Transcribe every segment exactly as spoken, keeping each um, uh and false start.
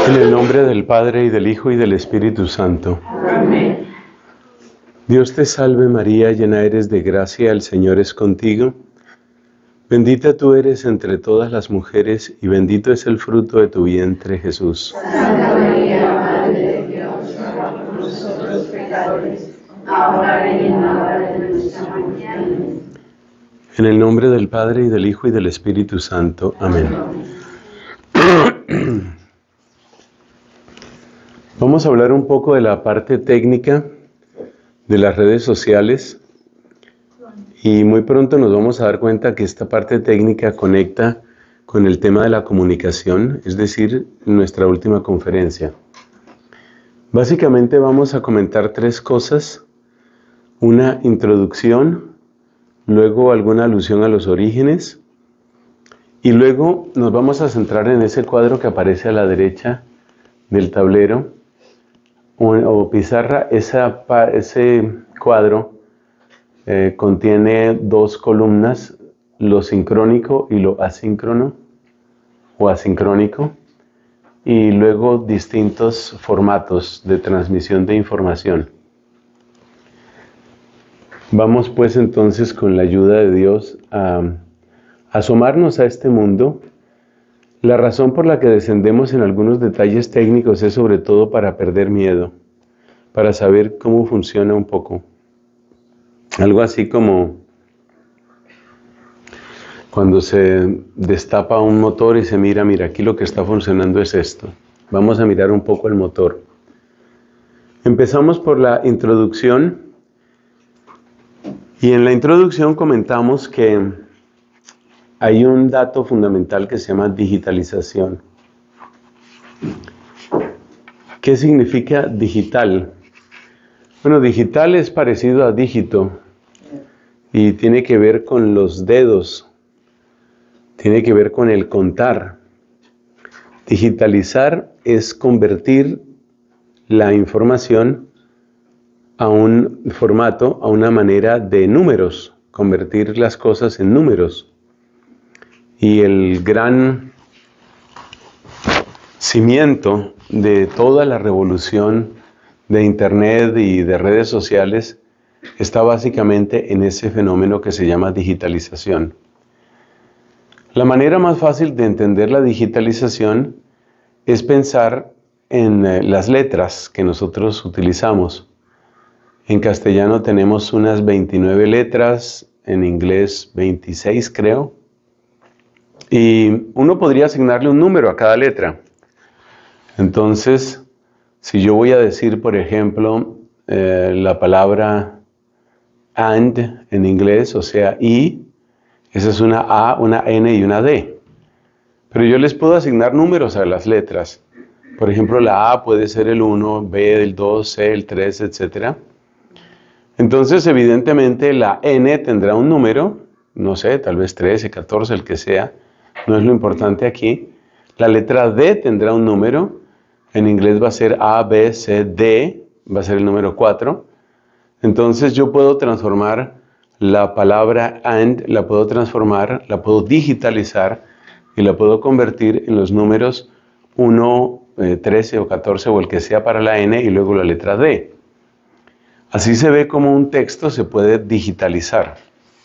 En el nombre del Padre, y del Hijo, y del Espíritu Santo. Amén. Dios te salve María, llena eres de gracia, el Señor es contigo. Bendita tú eres entre todas las mujeres, y bendito es el fruto de tu vientre, Jesús. Santa María, Madre de Dios, ruega por nosotros pecadores, ahora y en la hora de nuestra muerte. Amén. En el nombre del Padre, y del Hijo, y del Espíritu Santo. Amén. Vamos a hablar un poco de la parte técnica de las redes sociales y muy pronto nos vamos a dar cuenta que esta parte técnica conecta con el tema de la comunicación, es decir, nuestra última conferencia. Básicamente vamos a comentar tres cosas: una introducción, luego alguna alusión a los orígenes y luego nos vamos a centrar en ese cuadro que aparece a la derecha del tablero o, o pizarra. Esa, ese cuadro eh, contiene dos columnas, lo sincrónico y lo asíncrono o asincrónico, y luego distintos formatos de transmisión de información. Vamos pues entonces con la ayuda de Dios a, a asomarnos a este mundo. La razón por la que descendemos en algunos detalles técnicos es sobre todo para perder miedo, para saber cómo funciona un poco. Algo así como cuando se destapa un motor y se mira, mira, aquí lo que está funcionando es esto. Vamos a mirar un poco el motor. Empezamos por la introducción. Y en la introducción comentamos que hay un dato fundamental que se llama digitalización. ¿Qué significa digital? Bueno, digital es parecido a dígito y tiene que ver con los dedos, tiene que ver con el contar. Digitalizar es convertir la información a un formato, a una manera de números, convertir las cosas en números. Y el gran cimiento de toda la revolución de Internet y de redes sociales está básicamente en ese fenómeno que se llama digitalización. La manera más fácil de entender la digitalización es pensar en las letras que nosotros utilizamos. En castellano tenemos unas veintinueve letras, en inglés veintiséis creo, y uno podría asignarle un número a cada letra. Entonces, si yo voy a decir, por ejemplo, eh, la palabra and en inglés, o sea, y, esa es una A, una N y una D. Pero yo les puedo asignar números a las letras. Por ejemplo, la A puede ser el uno, B el dos, C el tres, etcétera. Entonces, evidentemente, la N tendrá un número, no sé, tal vez trece, catorce, el que sea, no es lo importante aquí. La letra D tendrá un número, en inglés va a ser A, B, C, D, va a ser el número cuatro. Entonces, yo puedo transformar la palabra and, la puedo transformar, la puedo digitalizar y la puedo convertir en los números uno, trece o catorce o el que sea para la N y luego la letra D. Así se ve como un texto se puede digitalizar.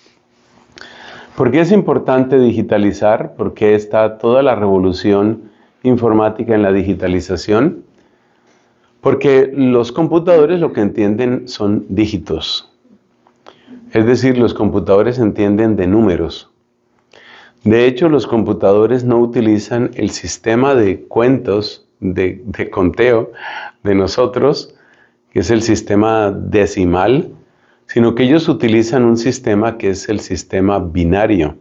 ¿Por qué es importante digitalizar? ¿Por qué está toda la revolución informática en la digitalización? Porque los computadores lo que entienden son dígitos. Es decir, los computadores entienden de números. De hecho, los computadores no utilizan el sistema de cuentos, de, de conteo de nosotros, que es el sistema decimal, sino que ellos utilizan un sistema que es el sistema binario.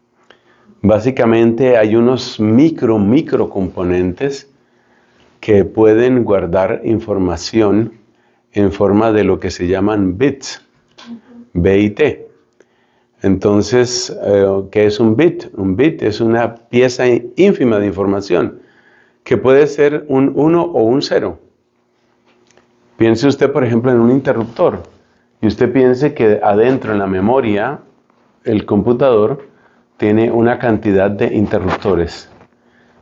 Básicamente hay unos micro, micro componentes que pueden guardar información en forma de lo que se llaman bits, B y T. Entonces, eh, ¿qué es un bit? Un bit es una pieza ínfima de información, que puede ser un uno o un cero. Piense usted, por ejemplo, en un interruptor, y usted piense que adentro en la memoria, el computador tiene una cantidad de interruptores.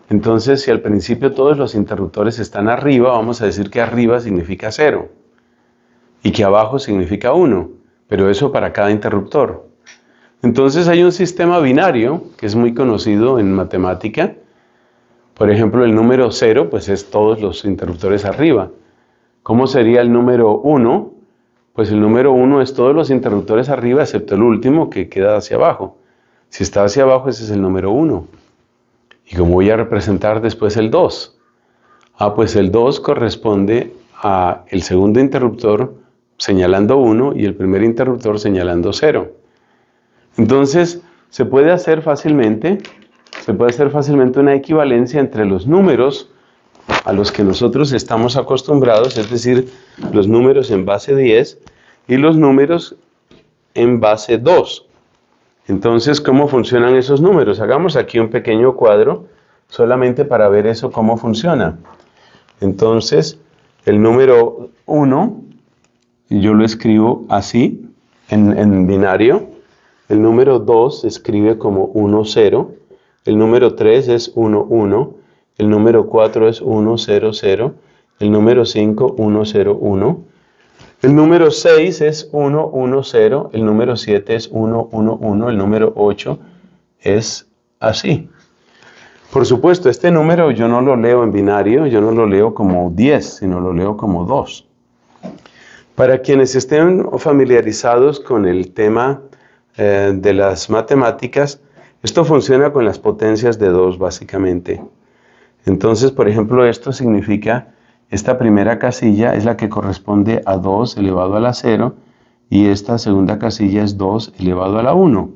Entonces, si al principio todos los interruptores están arriba, vamos a decir que arriba significa cero y que abajo significa uno, pero eso para cada interruptor. Entonces hay un sistema binario que es muy conocido en matemática. Por ejemplo, el número cero, pues es todos los interruptores arriba. ¿Cómo sería el número uno? Pues el número uno es todos los interruptores arriba, excepto el último que queda hacia abajo. Si está hacia abajo, ese es el número uno. ¿Y cómo voy a representar después el dos? Ah, pues el dos corresponde a el segundo interruptor señalando uno y el primer interruptor señalando cero. Entonces, se puede hacer fácilmente, se puede hacer fácilmente una equivalencia entre los números a los que nosotros estamos acostumbrados, es decir, los números en base diez y los números en base dos. Entonces, ¿cómo funcionan esos números? Hagamos aquí un pequeño cuadro solamente para ver eso cómo funciona. Entonces, el número uno, yo lo escribo así, en, en binario. El número dos se escribe como uno, cero. El número tres es uno, uno. El número cuatro es uno, cero, cero. El número cinco, uno, cero, uno. El número seis es uno, uno, cero. El número siete es uno, uno, uno. El número ocho es así. Por supuesto, este número yo no lo leo en binario, yo no lo leo como diez, sino lo leo como dos. Para quienes estén familiarizados con el tema eh, de las matemáticas, esto funciona con las potencias de dos básicamente. Entonces, por ejemplo, esto significa, esta primera casilla es la que corresponde a dos elevado a la cero y esta segunda casilla es dos elevado a la uno.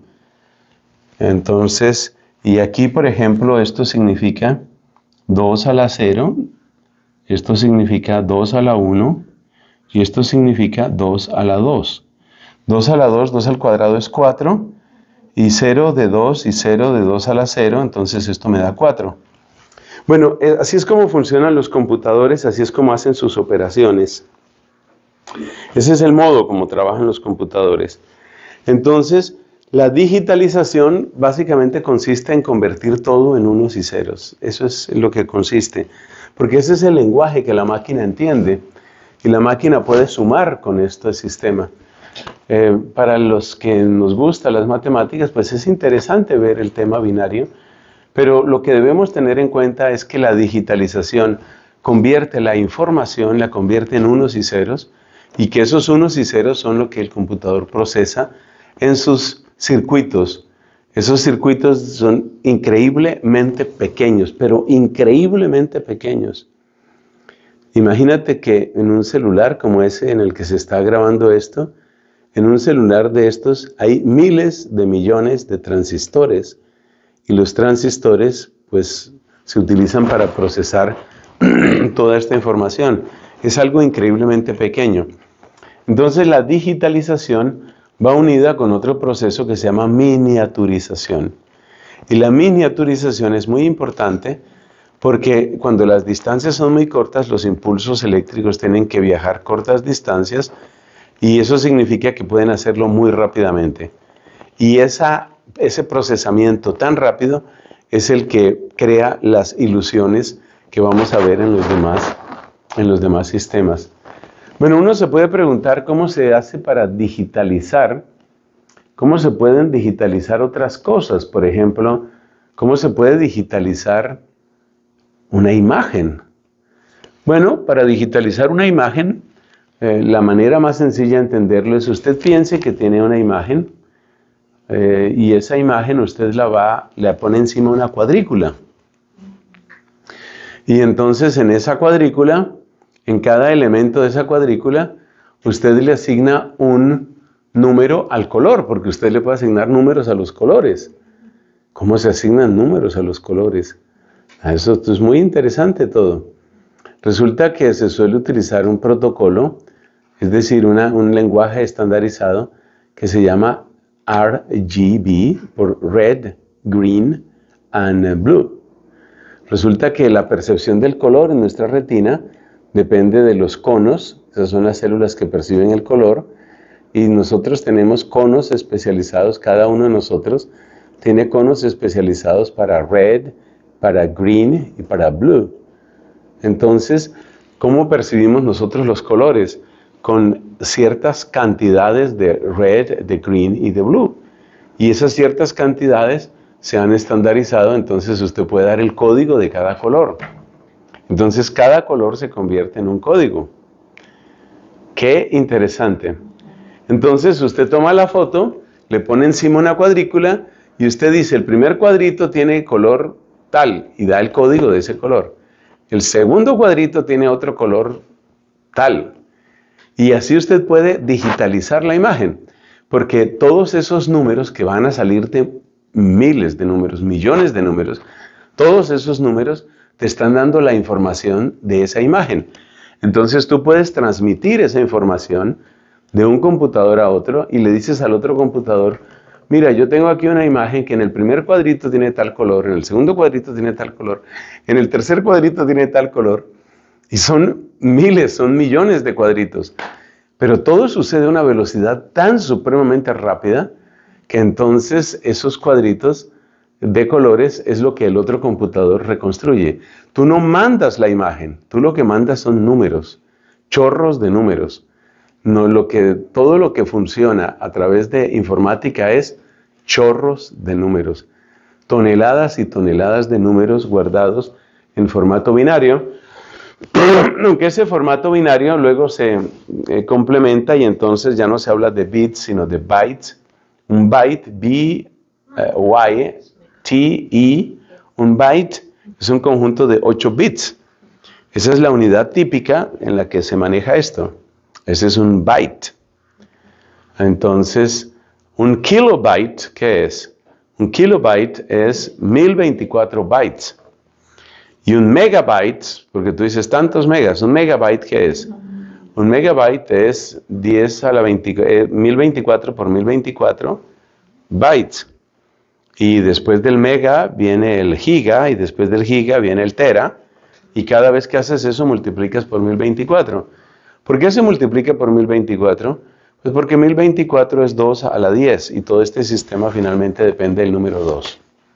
Entonces, y aquí, por ejemplo, esto significa dos a la cero, esto significa dos a la uno y esto significa dos a la dos. dos a la dos, dos al cuadrado es cuatro y cero de dos y cero de dos a la cero, entonces esto me da cuatro. Bueno, así es como funcionan los computadores, así es como hacen sus operaciones. Ese es el modo como trabajan los computadores. Entonces, la digitalización básicamente consiste en convertir todo en unos y ceros. Eso es lo que consiste. Porque ese es el lenguaje que la máquina entiende. Y la máquina puede sumar con este sistema. Eh, para los que nos gustan las matemáticas, pues es interesante ver el tema binario. Pero lo que debemos tener en cuenta es que la digitalización convierte la información, la convierte en unos y ceros. Y que esos unos y ceros son lo que el computador procesa en sus circuitos. Esos circuitos son increíblemente pequeños, pero increíblemente pequeños. Imagínate que en un celular como ese en el que se está grabando esto, en un celular de estos hay miles de millones de transistores y los transistores pues se utilizan para procesar toda esta información. Es algo increíblemente pequeño. Entonces la digitalización va unida con otro proceso que se llama miniaturización. Y la miniaturización es muy importante porque cuando las distancias son muy cortas, los impulsos eléctricos tienen que viajar cortas distancias y eso significa que pueden hacerlo muy rápidamente. Y esa, ese procesamiento tan rápido es el que crea las ilusiones que vamos a ver en los demás, en los demás sistemas. Bueno, uno se puede preguntar cómo se hace para digitalizar, cómo se pueden digitalizar otras cosas. Por ejemplo, cómo se puede digitalizar una imagen. Bueno, para digitalizar una imagen, eh, la manera más sencilla de entenderlo es usted piense que tiene una imagen eh, y esa imagen usted la va, la pone encima de una cuadrícula. Y entonces en esa cuadrícula, en cada elemento de esa cuadrícula, usted le asigna un número al color, porque usted le puede asignar números a los colores. ¿Cómo se asignan números a los colores? Eso, esto es muy interesante todo. Resulta que se suele utilizar un protocolo, es decir, una, un lenguaje estandarizado que se llama R G B, por Red, Green and Blue. Resulta que la percepción del color en nuestra retina depende de los conos, esas son las células que perciben el color, y nosotros tenemos conos especializados, cada uno de nosotros tiene conos especializados para red, para green y para blue. Entonces, ¿cómo percibimos nosotros los colores? Con ciertas cantidades de red, de green y de blue. Y esas ciertas cantidades se han estandarizado, entonces usted puede dar el código de cada color. Entonces cada color se convierte en un código. ¡Qué interesante! Entonces usted toma la foto, le pone encima una cuadrícula y usted dice, el primer cuadrito tiene color tal y da el código de ese color. El segundo cuadrito tiene otro color tal. Y así usted puede digitalizar la imagen, porque todos esos números que van a salir de miles de números, millones de números, todos esos números te están dando la información de esa imagen. Entonces tú puedes transmitir esa información de un computador a otro y le dices al otro computador, mira, yo tengo aquí una imagen que en el primer cuadrito tiene tal color, en el segundo cuadrito tiene tal color, en el tercer cuadrito tiene tal color, y son miles, son millones de cuadritos. Pero todo sucede a una velocidad tan supremamente rápida que entonces esos cuadritos de colores es lo que el otro computador reconstruye. Tú no mandas la imagen, tú lo que mandas son números, chorros de números. No, lo que, todo lo que funciona a través de informática es chorros de números, toneladas y toneladas de números guardados en formato binario, aunque ese formato binario luego se eh, complementa y entonces ya no se habla de bits sino de bytes. Un byte, B, Y, T, E, un byte es un conjunto de ocho bits. Esa es la unidad típica en la que se maneja esto. Ese es un byte. Entonces, un kilobyte, ¿qué es? Un kilobyte es mil veinticuatro bytes. Y un megabyte, porque tú dices tantos megas, un megabyte, ¿qué es? Un megabyte es diez a la veinte, eh, mil veinticuatro por mil veinticuatro bytes. Y después del mega viene el giga, y después del giga viene el tera. Y cada vez que haces eso multiplicas por mil veinticuatro. ¿Por qué se multiplica por mil veinticuatro? Pues porque mil veinticuatro es dos a la diez, y todo este sistema finalmente depende del número dos.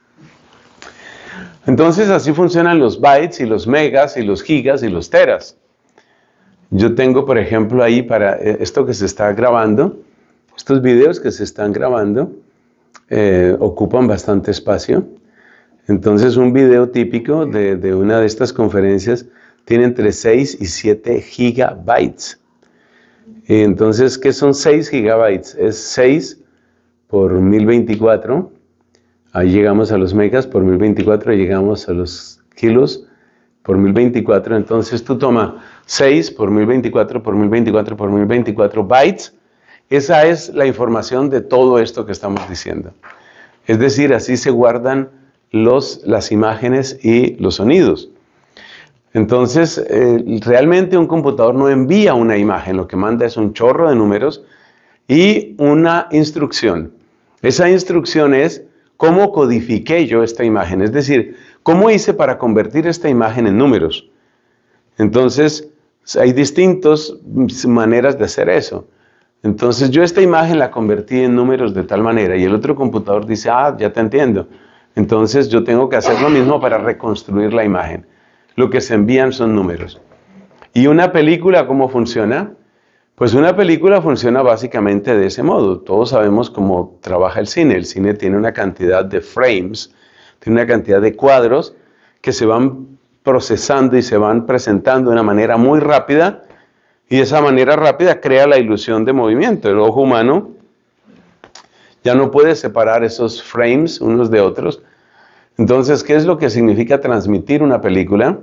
Entonces así funcionan los bytes y los megas y los gigas y los teras. Yo tengo, por ejemplo, ahí para esto que se está grabando, estos videos que se están grabando eh, ocupan bastante espacio. Entonces un video típico de, de una de estas conferencias tiene entre seis y siete gigabytes. Y entonces, ¿qué son seis gigabytes? Es seis por mil veinticuatro. Ahí llegamos a los megas por mil veinticuatro, llegamos a los kilos por mil veinticuatro. Entonces tú toma seis por mil veinticuatro por mil veinticuatro por mil veinticuatro bytes. Esa es la información de todo esto que estamos diciendo. Es decir, así se guardan los, las imágenes y los sonidos. Entonces, eh, realmente un computador no envía una imagen, lo que manda es un chorro de números y una instrucción. Esa instrucción es cómo codifiqué yo esta imagen, es decir, cómo hice para convertir esta imagen en números. Entonces, hay distintas maneras de hacer eso. Entonces, yo esta imagen la convertí en números de tal manera y el otro computador dice, ah, ya te entiendo. Entonces, yo tengo que hacer lo mismo para reconstruir la imagen. Lo que se envían son números. ¿Y una película cómo funciona? Pues una película funciona básicamente de ese modo. Todos sabemos cómo trabaja el cine. El cine tiene una cantidad de frames, tiene una cantidad de cuadros que se van procesando y se van presentando de una manera muy rápida, y esa manera rápida crea la ilusión de movimiento. El ojo humano ya no puede separar esos frames unos de otros. Entonces, ¿qué es lo que significa transmitir una película?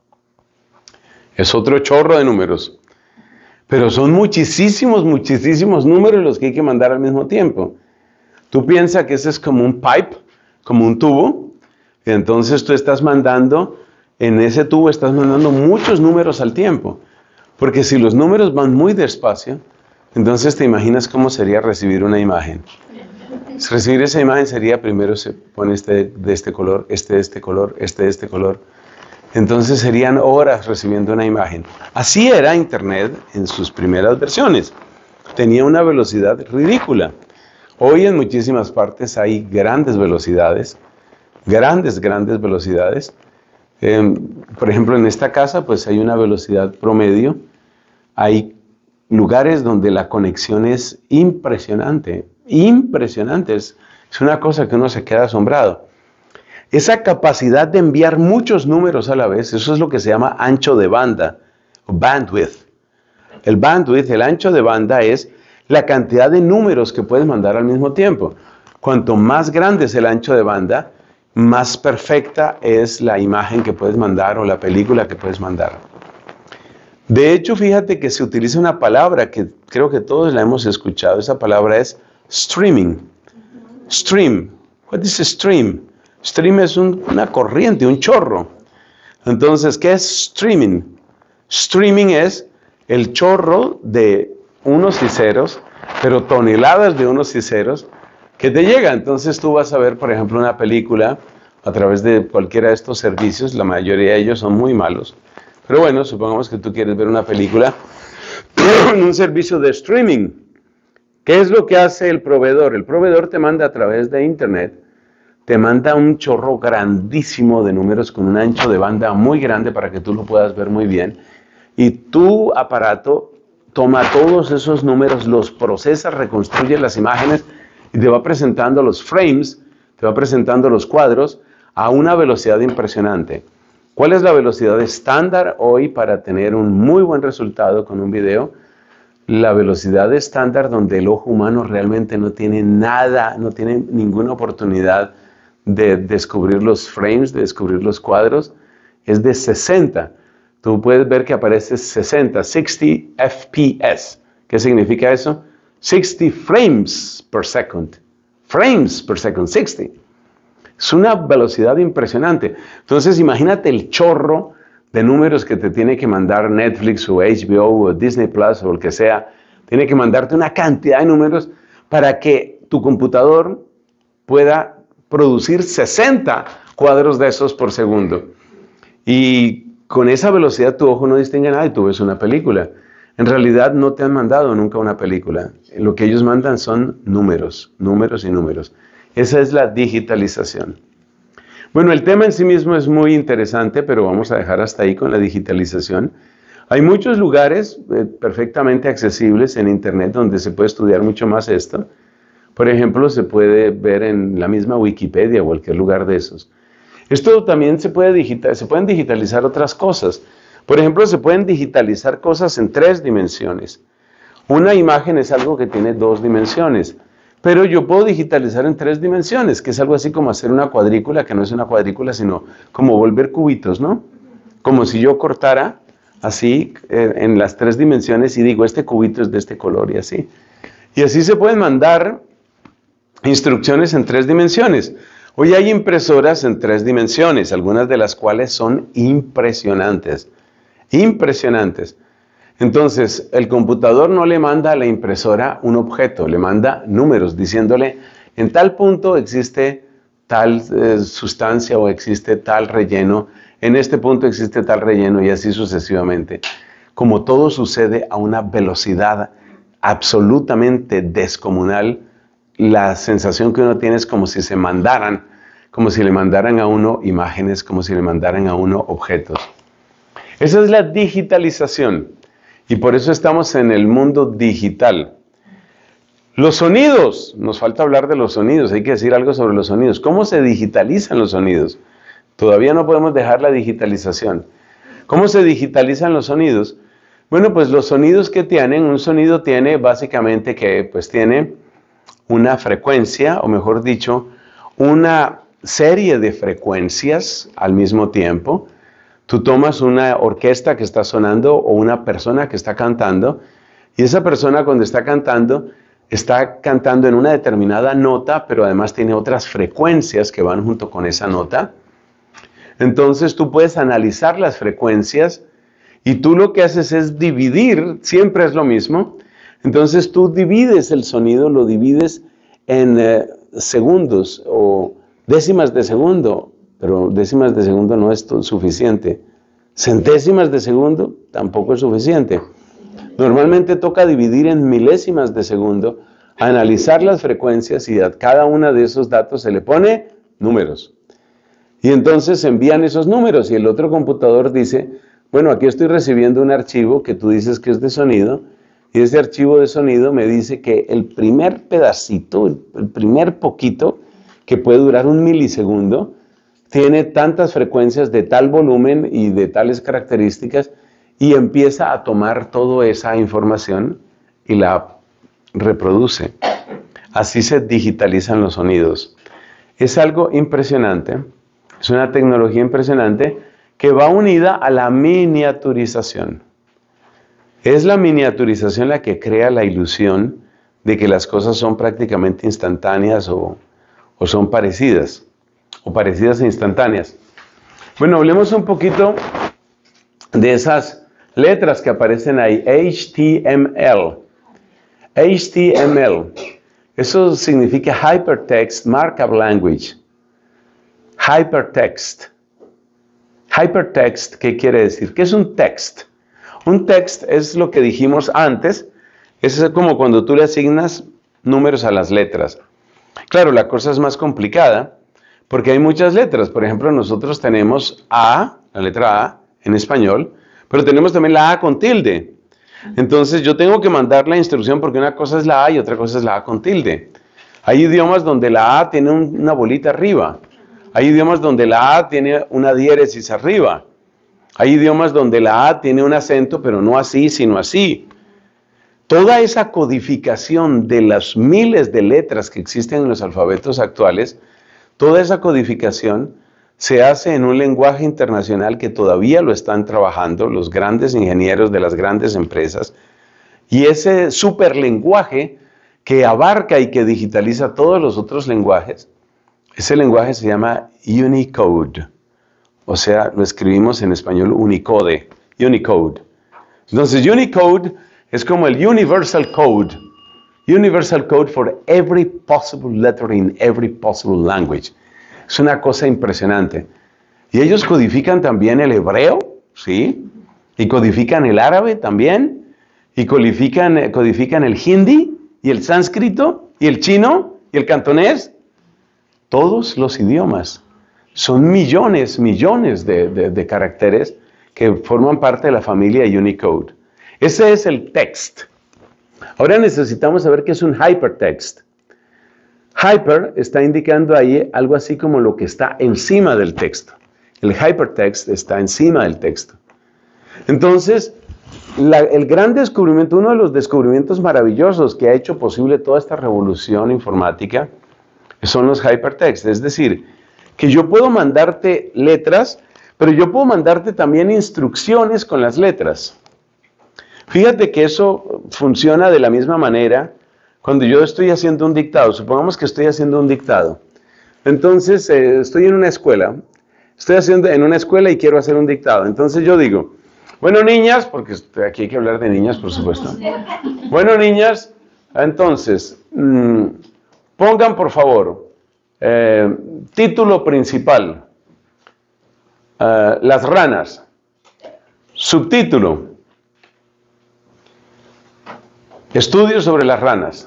Es otro chorro de números. Pero son muchísimos, muchísimos números los que hay que mandar al mismo tiempo. Tú piensas que ese es como un pipe, como un tubo, y entonces tú estás mandando, en ese tubo estás mandando muchos números al tiempo. Porque si los números van muy despacio, entonces te imaginas cómo sería recibir una imagen. Recibir esa imagen sería, primero se pone este de este color, este de este color, este de este color. Entonces serían horas recibiendo una imagen. Así era Internet en sus primeras versiones. Tenía una velocidad ridícula. Hoy en muchísimas partes hay grandes velocidades, grandes, grandes velocidades. Eh, por ejemplo, en esta casa pues hay una velocidad promedio. Hay lugares donde la conexión es impresionante, impresionante. Es, es una cosa que uno se queda asombrado. Esa capacidad de enviar muchos números a la vez, eso es lo que se llama ancho de banda, o bandwidth. El bandwidth, el ancho de banda, es la cantidad de números que puedes mandar al mismo tiempo. Cuanto más grande es el ancho de banda, más perfecta es la imagen que puedes mandar o la película que puedes mandar. De hecho, fíjate que se utiliza una palabra que creo que todos la hemos escuchado. Esa palabra es streaming. Stream. What is a stream? Stream es un, una corriente, un chorro. Entonces, ¿qué es streaming? Streaming es el chorro de unos y ceros, pero toneladas de unos y ceros, que te llega. Entonces tú vas a ver, por ejemplo, una película a través de cualquiera de estos servicios. La mayoría de ellos son muy malos. Pero bueno, supongamos que tú quieres ver una película en un servicio de streaming. ¿Qué es lo que hace el proveedor? El proveedor te manda a través de internet, te manda un chorro grandísimo de números con un ancho de banda muy grande para que tú lo puedas ver muy bien. Y tu aparato toma todos esos números, los procesa, reconstruye las imágenes y te va presentando los frames, te va presentando los cuadros a una velocidad impresionante. ¿Cuál es la velocidad estándar hoy para tener un muy buen resultado con un video? La velocidad estándar donde el ojo humano realmente no tiene nada, no tiene ninguna oportunidad de descubrir los frames, de descubrir los cuadros, es de sesenta. Tú puedes ver que aparece sesenta, sesenta F P S. ¿Qué significa eso? sesenta frames per second. Frames per second, sesenta. Es una velocidad impresionante. Entonces imagínate el chorro de números que te tiene que mandar Netflix o H B O o Disney Plus o el que sea. Tiene que mandarte una cantidad de números para que tu computador pueda producir sesenta cuadros de esos por segundo. Y con esa velocidad tu ojo no distingue nada y tú ves una película. En realidad no te han mandado nunca una película. Lo que ellos mandan son números, números y números. Esa es la digitalización. Bueno, el tema en sí mismo es muy interesante, pero vamos a dejar hasta ahí con la digitalización. Hay muchos lugares eh, perfectamente accesibles en internet donde se puede estudiar mucho más esto. Por ejemplo, se puede ver en la misma Wikipedia o cualquier lugar de esos. Esto también se puede digital, se pueden digitalizar otras cosas. Por ejemplo, se pueden digitalizar cosas en tres dimensiones. Una imagen es algo que tiene dos dimensiones, pero yo puedo digitalizar en tres dimensiones, que es algo así como hacer una cuadrícula, que no es una cuadrícula, sino como volver cubitos, ¿no? Como si yo cortara así eh, en las tres dimensiones y digo, este cubito es de este color y así. Y así se pueden mandar instrucciones en tres dimensiones. Hoy hay impresoras en tres dimensiones, algunas de las cuales son impresionantes, impresionantes. Entonces, el computador no le manda a la impresora un objeto, le manda números diciéndole, en tal punto existe tal eh, sustancia o existe tal relleno, en este punto existe tal relleno y así sucesivamente. Como todo sucede a una velocidad absolutamente descomunal, la sensación que uno tiene es como si se mandaran, como si le mandaran a uno imágenes, como si le mandaran a uno objetos. Esa es la digitalización y por eso estamos en el mundo digital. Los sonidos, nos falta hablar de los sonidos, hay que decir algo sobre los sonidos. ¿Cómo se digitalizan los sonidos? Todavía no podemos dejar la digitalización. ¿Cómo se digitalizan los sonidos? Bueno, pues los sonidos que tienen, un sonido tiene básicamente que, pues tiene una frecuencia, o mejor dicho, una serie de frecuencias al mismo tiempo. Tú tomas una orquesta que está sonando o una persona que está cantando, y esa persona cuando está cantando, está cantando en una determinada nota, pero además tiene otras frecuencias que van junto con esa nota. Entonces tú puedes analizar las frecuencias y tú lo que haces es dividir, siempre es lo mismo. Entonces tú divides el sonido, lo divides en eh, segundos o décimas de segundo, pero décimas de segundo no es suficiente. Centésimas de segundo tampoco es suficiente. Normalmente toca dividir en milésimas de segundo, analizar las frecuencias y a cada uno de esos datos se le pone números. Y entonces envían esos números y el otro computador dice, bueno, aquí estoy recibiendo un archivo que tú dices que es de sonido, y ese archivo de sonido me dice que el primer pedacito, el, el primer poquito, que puede durar un milisegundo, tiene tantas frecuencias de tal volumen y de tales características, y empieza a tomar toda esa información y la reproduce. Así se digitalizan los sonidos. Es algo impresionante, es una tecnología impresionante que va unida a la miniaturización. Es la miniaturización la que crea la ilusión de que las cosas son prácticamente instantáneas o, o son parecidas, o parecidas e instantáneas. Bueno, hablemos un poquito de esas letras que aparecen ahí, H T M L. H T M L, eso significa Hypertext Markup Language. Hypertext. Hypertext, ¿qué quiere decir? ¿Qué es un text? Un text es lo que dijimos antes, es como cuando tú le asignas números a las letras. Claro, la cosa es más complicada, porque hay muchas letras. Por ejemplo, nosotros tenemos A, la letra A, en español, pero tenemos también la A con tilde. Entonces yo tengo que mandar la instrucción porque una cosa es la A y otra cosa es la A con tilde. Hay idiomas donde la A tiene un, una bolita arriba. Hay idiomas donde la A tiene una diéresis arriba. Hay idiomas donde la A tiene un acento, pero no así, sino así. Toda esa codificación de las miles de letras que existen en los alfabetos actuales, toda esa codificación se hace en un lenguaje internacional que todavía lo están trabajando los grandes ingenieros de las grandes empresas. Y ese superlenguaje que abarca y que digitaliza todos los otros lenguajes, ese lenguaje se llama Unicode. O sea, lo escribimos en español Unicode, Unicode. Entonces, Unicode es como el Universal Code. Universal Code for every possible letter in every possible language. Es una cosa impresionante. Y ellos codifican también el hebreo, ¿sí? Y codifican el árabe también. Y codifican, codifican el hindi y el sánscrito y el chino y el cantonés. Todos los idiomas. Son millones, millones de, de, de caracteres que forman parte de la familia Unicode. Ese es el text. Ahora necesitamos saber qué es un hypertext. Hyper está indicando ahí algo así como lo que está encima del texto. El hypertext está encima del texto. Entonces, la, el gran descubrimiento, uno de los descubrimientos maravillosos que ha hecho posible toda esta revolución informática son los hypertext. Es decir, que yo puedo mandarte letras, pero yo puedo mandarte también instrucciones con las letras. Fíjate que eso funciona de la misma manera cuando yo estoy haciendo un dictado. Supongamos que estoy haciendo un dictado. Entonces, eh, estoy en una escuela. Estoy haciendo en una escuela y quiero hacer un dictado. Entonces yo digo, bueno, niñas, porque aquí hay que hablar de niñas, por supuesto. Bueno, niñas, entonces, mmm, pongan, por favor, eh, título principal. Uh, las ranas. Subtítulo. Estudios sobre las ranas.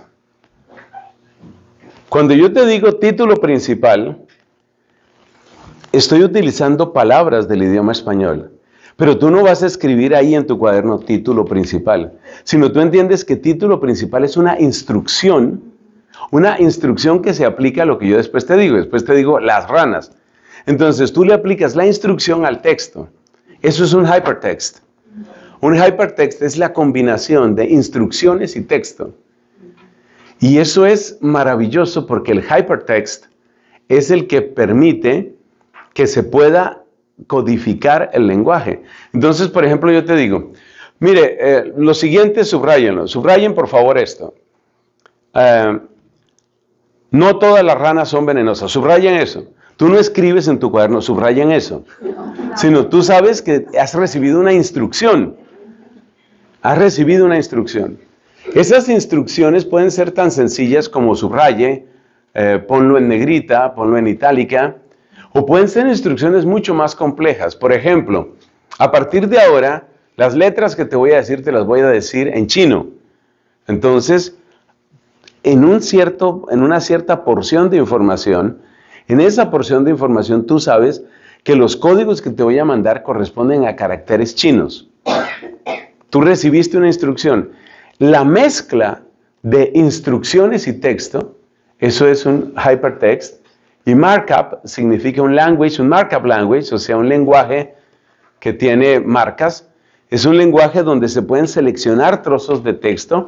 Cuando yo te digo título principal, estoy utilizando palabras del idioma español. Pero tú no vas a escribir ahí en tu cuaderno título principal, sino tú entiendes que título principal es una instrucción, una instrucción que se aplica a lo que yo después te digo. Después te digo las ranas. Entonces tú le aplicas la instrucción al texto. Eso es un hypertext. Un hypertext es la combinación de instrucciones y texto. Y eso es maravilloso porque el hypertext es el que permite que se pueda codificar el lenguaje. Entonces, por ejemplo, yo te digo, mire, eh, lo siguiente subrayenlo. Subrayen por favor esto. Eh, no todas las ranas son venenosas. Subrayen eso. Tú no escribes en tu cuaderno, subrayen eso. Sino tú sabes que has recibido una instrucción. Has recibido una instrucción. Esas instrucciones pueden ser tan sencillas como subraye, eh, ponlo en negrita, ponlo en itálica, o pueden ser instrucciones mucho más complejas. Por ejemplo, a partir de ahora, las letras que te voy a decir, te las voy a decir en chino. Entonces, en, un cierto, en una cierta porción de información, En esa porción de información tú sabes que los códigos que te voy a mandar corresponden a caracteres chinos. Tú recibiste una instrucción. La mezcla de instrucciones y texto, eso es un hypertext, y markup significa un language, un markup language, o sea, un lenguaje que tiene marcas. Es un lenguaje donde se pueden seleccionar trozos de texto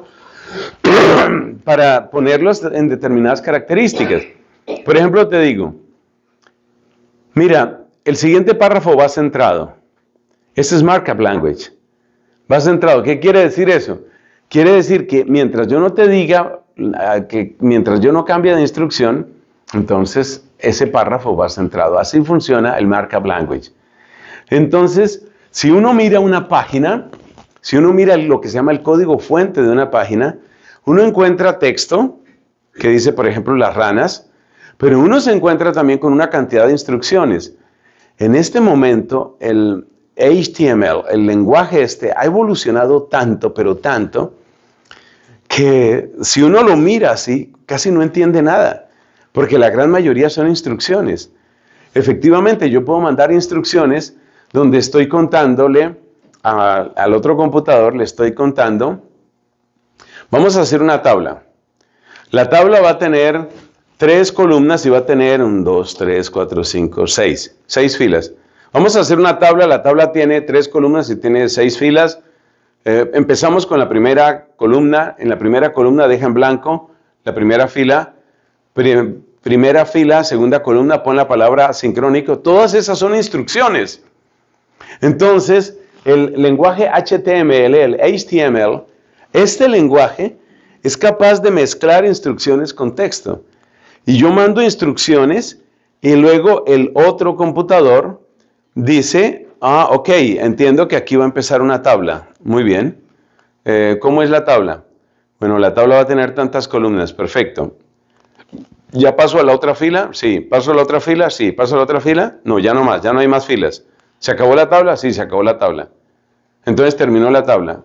para ponerlos en determinadas características. Por ejemplo, te digo, mira, el siguiente párrafo va centrado. Ese es markup language. Va centrado. ¿Qué quiere decir eso? Quiere decir que mientras yo no te diga, que mientras yo no cambie de instrucción, entonces ese párrafo va centrado. Así funciona el markup language. Entonces, si uno mira una página, si uno mira lo que se llama el código fuente de una página, uno encuentra texto que dice, por ejemplo, las ranas, pero uno se encuentra también con una cantidad de instrucciones. En este momento, el H T M L, el lenguaje este, ha evolucionado tanto, pero tanto, que si uno lo mira así, casi no entiende nada, porque la gran mayoría son instrucciones. Efectivamente, yo puedo mandar instrucciones donde estoy contándole a, al otro computador, le estoy contando, vamos a hacer una tabla. La tabla va a tener tres columnas y va a tener un, dos, tres, cuatro, cinco, seis, seis filas. Vamos a hacer una tabla, la tabla tiene tres columnas y tiene seis filas. Eh, empezamos con la primera columna, en la primera columna deja en blanco la primera fila, prim, primera fila, segunda columna, pon la palabra sincrónico, todas esas son instrucciones. Entonces, el lenguaje H T M L, el H T M L, este lenguaje es capaz de mezclar instrucciones con texto. Y yo mando instrucciones y luego el otro computador dice, ah, ok, entiendo que aquí va a empezar una tabla. Muy bien. Eh, ¿Cómo es la tabla? Bueno, la tabla va a tener tantas columnas. Perfecto. ¿Ya paso a la otra fila? Sí. ¿Paso a la otra fila? Sí. ¿Paso a la otra fila? No, ya no más, ya no hay más filas. ¿Se acabó la tabla? Sí, se acabó la tabla. Entonces terminó la tabla.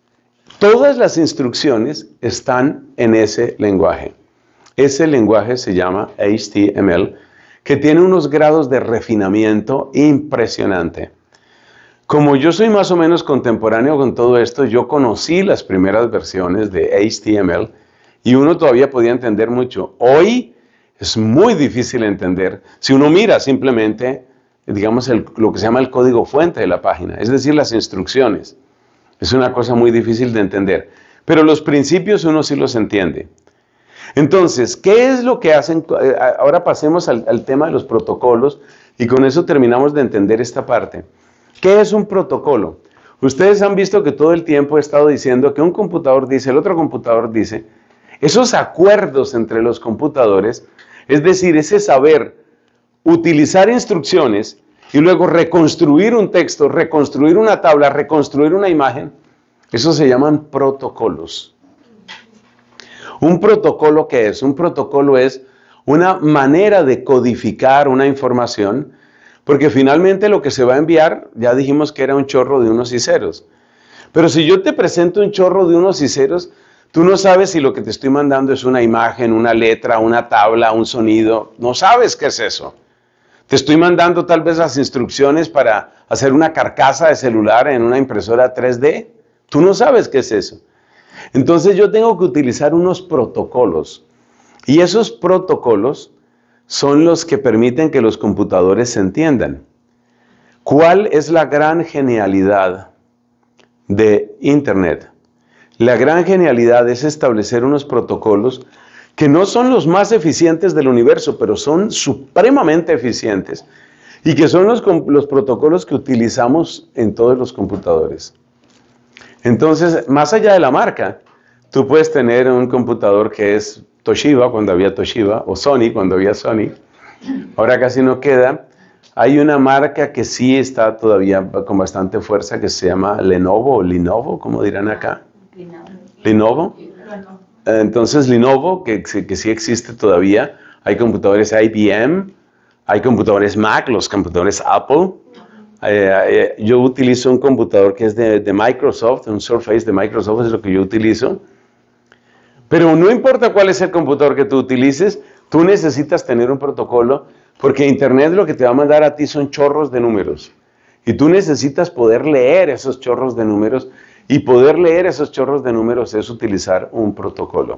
Todas las instrucciones están en ese lenguaje. Ese lenguaje se llama H T M L, que tiene unos grados de refinamiento impresionante. Como yo soy más o menos contemporáneo con todo esto, yo conocí las primeras versiones de H T M L y uno todavía podía entender mucho. Hoy es muy difícil entender si uno mira simplemente, digamos, el, lo que se llama el código fuente de la página, es decir, las instrucciones. Es una cosa muy difícil de entender, pero los principios uno sí los entiende. Entonces, ¿qué es lo que hacen? Ahora pasemos al, al tema de los protocolos y con eso terminamos de entender esta parte. ¿Qué es un protocolo? Ustedes han visto que todo el tiempo he estado diciendo que un computador dice, el otro computador dice. Esos acuerdos entre los computadores, es decir, ese saber utilizar instrucciones y luego reconstruir un texto, reconstruir una tabla, reconstruir una imagen, eso se llaman protocolos. ¿Un protocolo qué es? Un protocolo es una manera de codificar una información, porque finalmente lo que se va a enviar, ya dijimos que era un chorro de unos y ceros. Pero si yo te presento un chorro de unos y ceros, tú no sabes si lo que te estoy mandando es una imagen, una letra, una tabla, un sonido. No sabes qué es eso. Te estoy mandando tal vez las instrucciones para hacer una carcasa de celular en una impresora tres D. Tú no sabes qué es eso. Entonces yo tengo que utilizar unos protocolos. Y esos protocolos son los que permiten que los computadores se entiendan. ¿Cuál es la gran genialidad de Internet? La gran genialidad es establecer unos protocolos que no son los más eficientes del universo, pero son supremamente eficientes. Y que son los, los protocolos que utilizamos en todos los computadores. Entonces, más allá de la marca, tú puedes tener un computador que es Toshiba cuando había Toshiba, o Sony cuando había Sony. Ahora casi no queda. Hay una marca que sí está todavía con bastante fuerza que se llama Lenovo o Lenovo, como dirán acá. Lenovo. Entonces Lenovo, que, que sí existe todavía. Hay computadores I B M, hay computadores Mac, los computadores Apple. Eh, yo utilizo un computador que es de, de Microsoft, un Surface de Microsoft es lo que yo utilizo. Pero no importa cuál es el computador que tú utilices, Tú necesitas tener un protocolo porque Internet lo que te va a mandar a ti son chorros de números. Y tú necesitas poder leer esos chorros de números. Y poder leer esos chorros de números es utilizar un protocolo.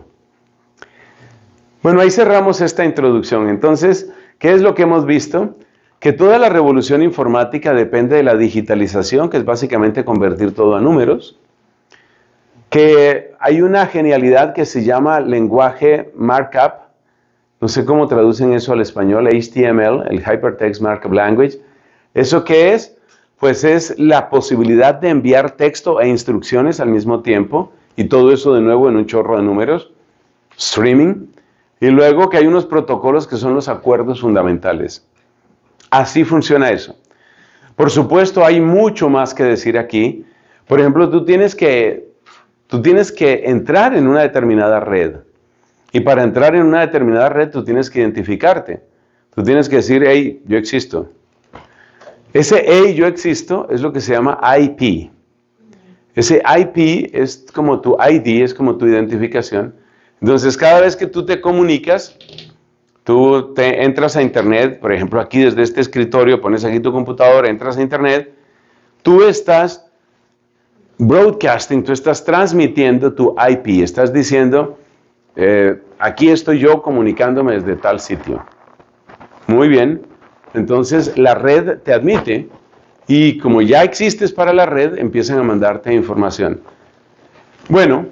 Bueno, ahí cerramos esta introducción. Entonces, ¿qué es lo que hemos visto? Que toda la revolución informática depende de la digitalización, que es básicamente convertir todo a números. Que hay una genialidad que se llama lenguaje markup. No sé cómo traducen eso al español, H T M L, el Hypertext Markup Language. ¿Eso qué es? Pues es la posibilidad de enviar texto e instrucciones al mismo tiempo, y todo eso de nuevo en un chorro de números, streaming, y luego que hay unos protocolos que son los acuerdos fundamentales. Así funciona eso. Por supuesto, hay mucho más que decir aquí. Por ejemplo, tú tienes que, tú tienes que entrar en una determinada red, y para entrar en una determinada red tú tienes que identificarte. Tú tienes que decir, hey, yo existo. Ese hey, yo existo, es lo que se llama I P. Ese I P es como tu I D, es como tu identificación. Entonces, cada vez que tú te comunicas, tú te entras a Internet, por ejemplo, aquí desde este escritorio, pones aquí tu computadora, entras a Internet, tú estás broadcasting, tú estás transmitiendo tu I P, estás diciendo, eh, aquí estoy yo comunicándome desde tal sitio. Muy bien. Entonces la red te admite y como ya existes para la red, empiezan a mandarte información. Bueno,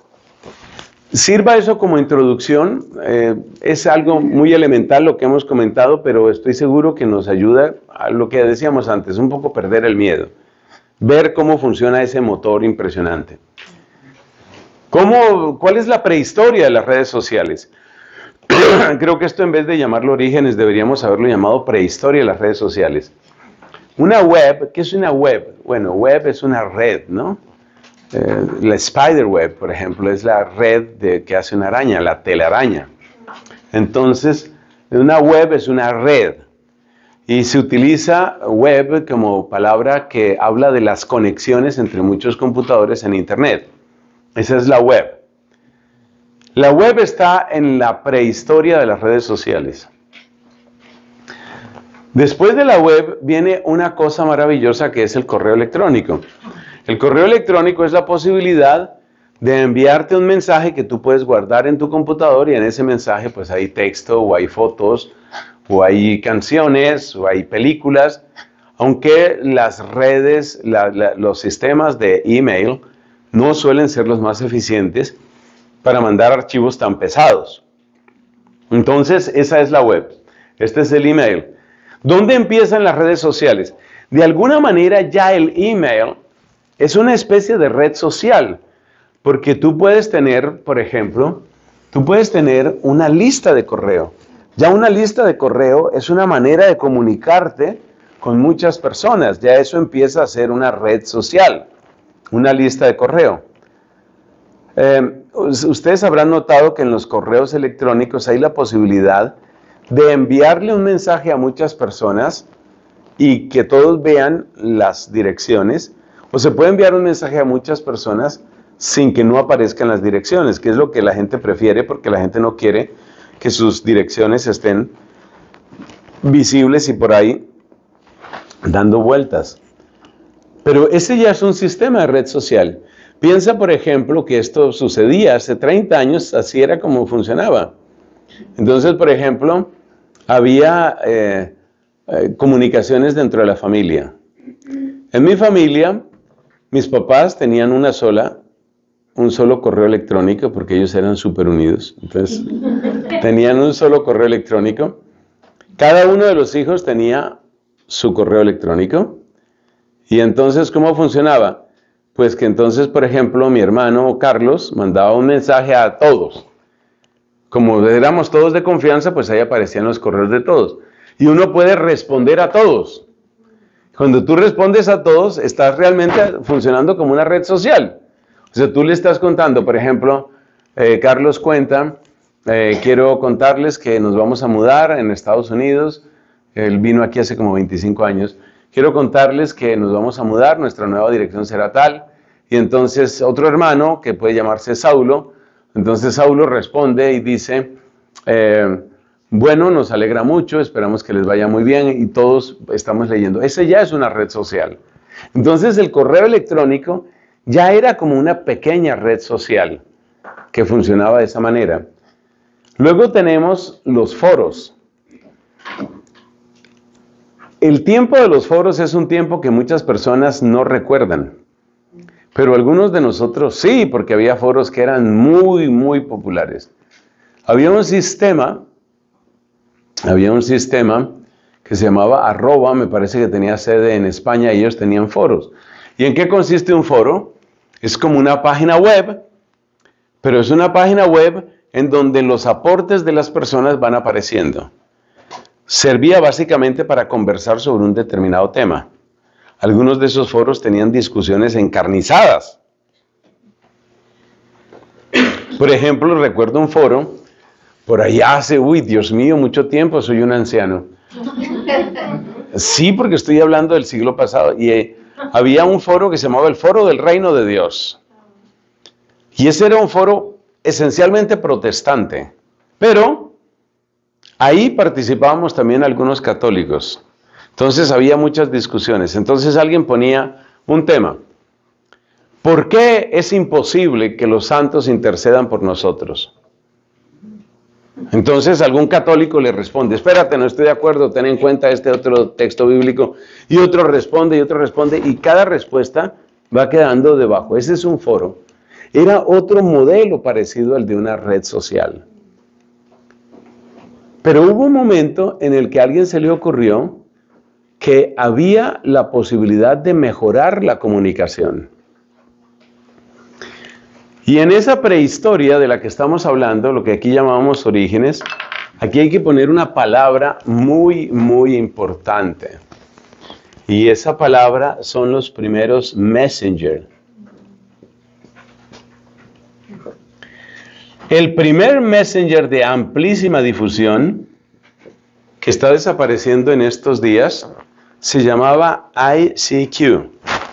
sirva eso como introducción. Eh, es algo muy elemental lo que hemos comentado, pero estoy seguro que nos ayuda a lo que decíamos antes, un poco perder el miedo. Ver cómo funciona ese motor impresionante. ¿Cómo, ¿Cuál es la prehistoria de las redes sociales? Creo que esto, en vez de llamarlo orígenes, deberíamos haberlo llamado prehistoria de las redes sociales. Una web, ¿qué es una web? Bueno, web es una red, ¿no? Eh, la spider web, por ejemplo, es la red de, que hace una araña, la telaraña. Entonces, una web es una red. Y se utiliza web como palabra que habla de las conexiones entre muchos computadores en Internet. Esa es la web. La web está en la prehistoria de las redes sociales. Después de la web viene una cosa maravillosa que es el correo electrónico. El correo electrónico es la posibilidad de enviarte un mensaje que tú puedes guardar en tu computador y en ese mensaje pues hay texto o hay fotos o hay canciones o hay películas, aunque las redes, la, la, los sistemas de email no suelen ser los más eficientes para mandar archivos tan pesados. Entonces, esa es la web. Este es el email. ¿Dónde empiezan las redes sociales? De alguna manera ya el email es una especie de red social, porque tú puedes tener, por ejemplo, tú puedes tener una lista de correo. Ya una lista de correo es una manera de comunicarte con muchas personas. Ya eso empieza a ser una red social, una lista de correo. Eh, ustedes habrán notado que en los correos electrónicos hay la posibilidad de enviarle un mensaje a muchas personas y que todos vean las direcciones, o se puede enviar un mensaje a muchas personas sin que no aparezcan las direcciones, que es lo que la gente prefiere porque la gente no quiere que sus direcciones estén visibles y por ahí dando vueltas. Pero ese ya es un sistema de red social. Piensa, por ejemplo, que esto sucedía hace treinta años, así era como funcionaba. Entonces, por ejemplo, había eh, eh, comunicaciones dentro de la familia. En mi familia, mis papás tenían una sola, un solo correo electrónico, porque ellos eran súper unidos. Entonces, tenían un solo correo electrónico. Cada uno de los hijos tenía su correo electrónico. Y entonces, ¿cómo funcionaba? Pues que entonces, por ejemplo, mi hermano Carlos mandaba un mensaje a todos. Como éramos todos de confianza, pues ahí aparecían los correos de todos. Y uno puede responder a todos. Cuando tú respondes a todos, estás realmente funcionando como una red social. O sea, tú le estás contando, por ejemplo, eh, Carlos cuenta, eh, quiero contarles que nos vamos a mudar en Estados Unidos. Él vino aquí hace como veinticinco años. Quiero contarles que nos vamos a mudar, nuestra nueva dirección será tal. Y entonces otro hermano, que puede llamarse Saulo, entonces Saulo responde y dice, eh, Bueno, nos alegra mucho, esperamos que les vaya muy bien y todos estamos leyendo. Ese ya es una red social. Entonces el correo electrónico ya era como una pequeña red social que funcionaba de esa manera. Luego tenemos los foros. El tiempo de los foros es un tiempo que muchas personas no recuerdan, pero algunos de nosotros sí, porque había foros que eran muy, muy populares. Había un sistema, había un sistema que se llamaba Arroba, me parece que tenía sede en España y ellos tenían foros. ¿Y en qué consiste un foro? Es como una página web, pero es una página web en donde los aportes de las personas van apareciendo. Servía básicamente para conversar sobre un determinado tema. Algunos de esos foros tenían discusiones encarnizadas. Por ejemplo, recuerdo un foro, por allá hace, uy, Dios mío, mucho tiempo, soy un anciano. Sí, porque estoy hablando del siglo pasado. Y eh, había un foro que se llamaba el Foro del Reino de Dios. Y ese era un foro esencialmente protestante. Pero ahí participábamos también algunos católicos. Entonces había muchas discusiones. Entonces alguien ponía un tema. ¿Por qué es imposible que los santos intercedan por nosotros? Entonces algún católico le responde, espérate, no estoy de acuerdo, ten en cuenta este otro texto bíblico. Y otro responde, y otro responde, y cada respuesta va quedando debajo. Ese es un foro. Era otro modelo parecido al de una red social. Pero hubo un momento en el que a alguien se le ocurrió que había la posibilidad de mejorar la comunicación. Y en esa prehistoria de la que estamos hablando, lo que aquí llamamos orígenes, aquí hay que poner una palabra muy, muy importante. Y esa palabra son los primeros messenger. El primer messenger de amplísima difusión, que está desapareciendo en estos días, se llamaba I C Q.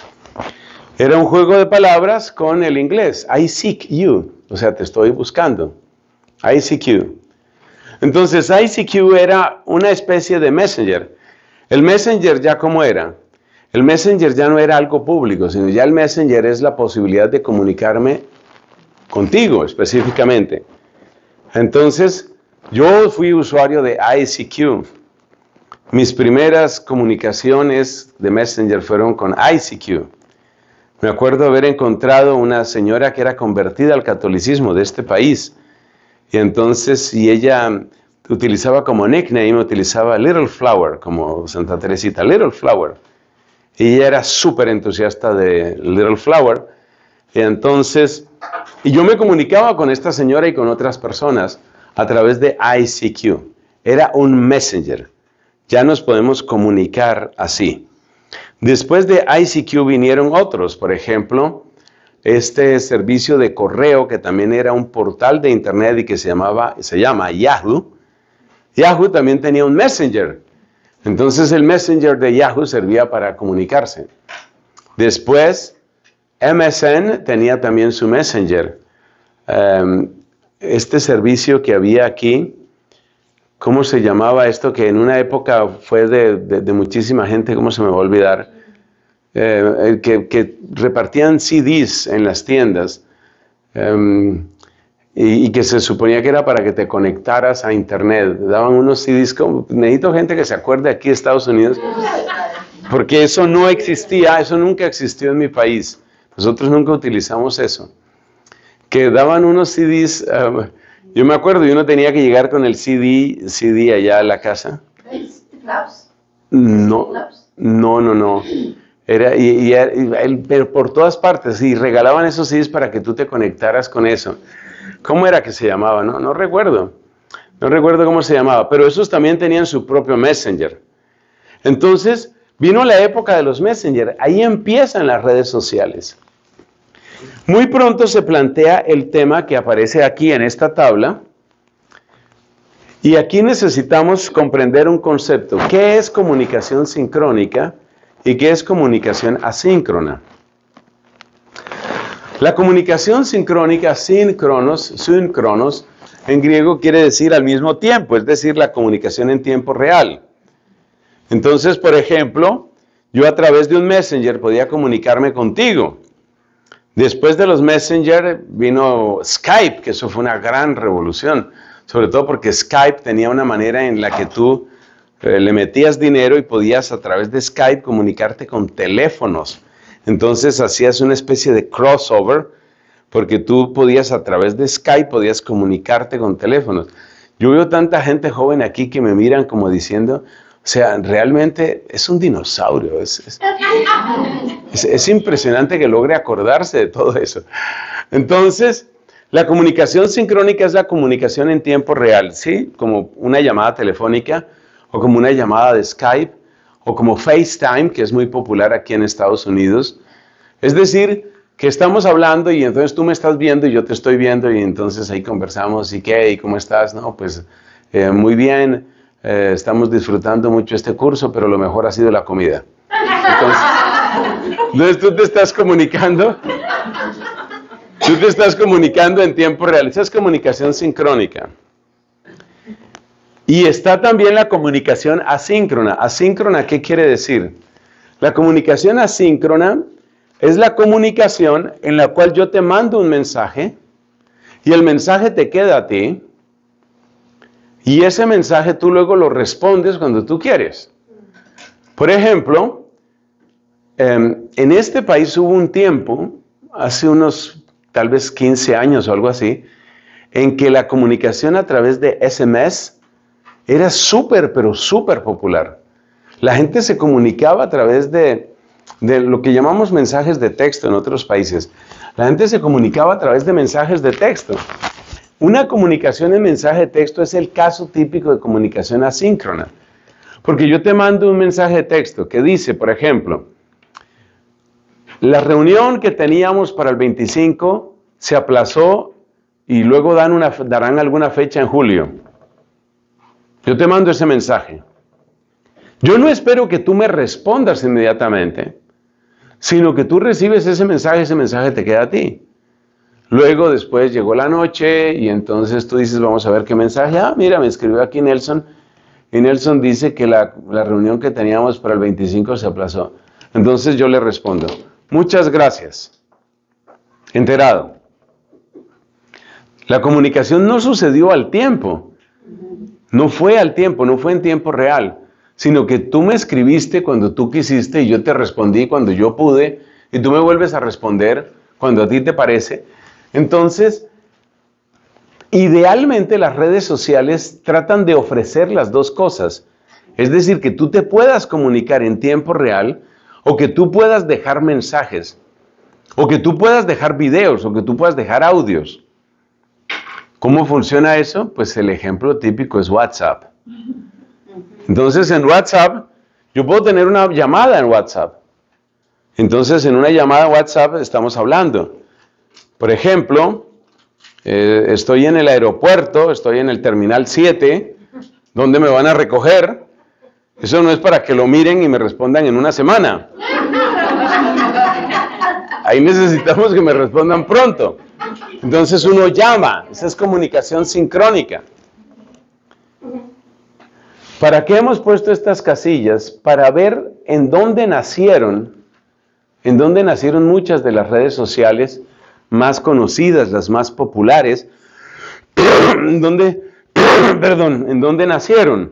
Era un juego de palabras con el inglés. I seek you. O sea, te estoy buscando. I C Q. Entonces, I C Q era una especie de messenger. El messenger ya ¿cómo era? El messenger ya no era algo público, sino ya el messenger es la posibilidad de comunicarme contigo específicamente. Entonces, yo fui usuario de I C Q. Mis primeras comunicaciones de messenger fueron con I C Q. Me acuerdo haber encontrado una señora que era convertida al catolicismo de este país. Y entonces, y ella utilizaba como nickname, utilizaba Little Flower, como Santa Teresita, Little Flower. Y ella era súper entusiasta de Little Flower. Y entonces, y yo me comunicaba con esta señora y con otras personas a través de I C Q. Era un messenger. Ya nos podemos comunicar así. Después de I C Q vinieron otros, por ejemplo, este servicio de correo que también era un portal de internet y que se llamaba, se llama Yahoo. Yahoo también tenía un messenger. Entonces el messenger de Yahoo servía para comunicarse. Después M S N tenía también su messenger. Um, este servicio que había aquí, ¿cómo se llamaba esto? Que en una época fue de, de, de muchísima gente, ¿cómo se me va a olvidar? Eh, que, que repartían C Ds en las tiendas um, y, y que se suponía que era para que te conectaras a internet. Daban unos C Ds, como, necesito gente que se acuerde aquí de Estados Unidos, porque eso no existía, eso nunca existió en mi país. Nosotros nunca utilizamos eso. Que daban unos C Ds... Um, Yo me acuerdo, y uno tenía que llegar con el C D, C D allá a la casa. No, no, no, no. Era, y, y, y, pero por todas partes, y regalaban esos C Ds para que tú te conectaras con eso. ¿Cómo era que se llamaba? No, no recuerdo. No recuerdo cómo se llamaba, pero esos también tenían su propio messenger. Entonces, vino la época de los messenger. Ahí empiezan las redes sociales. Muy pronto se plantea el tema que aparece aquí en esta tabla. Y aquí necesitamos comprender un concepto. ¿Qué es comunicación sincrónica y qué es comunicación asíncrona? La comunicación sincrónica, síncronos, síncronos, en griego quiere decir al mismo tiempo, es decir, la comunicación en tiempo real. Entonces, por ejemplo, yo a través de un Messenger podía comunicarme contigo. Después de los Messenger vino Skype, que eso fue una gran revolución, sobre todo porque Skype tenía una manera en la que tú eh, le metías dinero y podías a través de Skype comunicarte con teléfonos. Entonces hacías una especie de crossover, porque tú podías a través de Skype, podías comunicarte con teléfonos. Yo veo tanta gente joven aquí que me miran como diciendo, o sea, realmente es un dinosaurio. Es, es, es, es impresionante que logre acordarse de todo eso. Entonces, la comunicación sincrónica es la comunicación en tiempo real, ¿sí? Como una llamada telefónica, o como una llamada de Skype, o como FaceTime, que es muy popular aquí en Estados Unidos. Es decir, que estamos hablando y entonces tú me estás viendo y yo te estoy viendo y entonces ahí conversamos. ¿Y qué? ¿Y cómo estás? No, pues eh, muy bien, eh, estamos disfrutando mucho este curso, pero lo mejor ha sido la comida. Entonces, entonces tú te estás comunicando, tú te estás comunicando en tiempo real. Esa es comunicación sincrónica. Y está también la comunicación asíncrona. ¿Asíncrona qué quiere decir? La comunicación asíncrona es la comunicación en la cual yo te mando un mensaje y el mensaje te queda a ti y ese mensaje tú luego lo respondes cuando tú quieres. Por ejemplo, eh, en este país hubo un tiempo, hace unos tal vez quince años o algo así, en que la comunicación a través de S M S era súper, pero súper popular. La gente se comunicaba a través de, de lo que llamamos mensajes de texto en otros países. La gente se comunicaba a través de mensajes de texto. Una comunicación en mensaje de texto es el caso típico de comunicación asíncrona. Porque yo te mando un mensaje de texto que dice, por ejemplo, la reunión que teníamos para el veinticinco se aplazó y luego dan una, darán alguna fecha en julio. Yo te mando ese mensaje. Yo no espero que tú me respondas inmediatamente, sino que tú recibes ese mensaje, ese mensaje te queda a ti. Luego, después llegó la noche y entonces tú dices, vamos a ver qué mensaje. Ah, mira, me escribió aquí Nelson. Y Nelson dice que la, la reunión que teníamos para el veinticinco se aplazó. Entonces yo le respondo, muchas gracias. Enterado. La comunicación no sucedió al tiempo. No fue al tiempo, no fue en tiempo real, sino que tú me escribiste cuando tú quisiste y yo te respondí cuando yo pude y tú me vuelves a responder cuando a ti te parece. Entonces, idealmente las redes sociales tratan de ofrecer las dos cosas. Es decir, que tú te puedas comunicar en tiempo real o que tú puedas dejar mensajes o que tú puedas dejar videos o que tú puedas dejar audios. ¿Cómo funciona eso? Pues el ejemplo típico es WhatsApp. Entonces en WhatsApp, yo puedo tener una llamada en WhatsApp. Entonces en una llamada en WhatsApp estamos hablando. Por ejemplo, eh, estoy en el aeropuerto, estoy en el terminal siete, ¿dónde me van a recoger? Eso no es para que lo miren y me respondan en una semana. Ahí necesitamos que me respondan pronto. Entonces uno llama, esa es comunicación sincrónica. ¿Para qué hemos puesto estas casillas? Para ver en dónde nacieron, en dónde nacieron muchas de las redes sociales más conocidas, las más populares, en dónde, perdón, en dónde nacieron.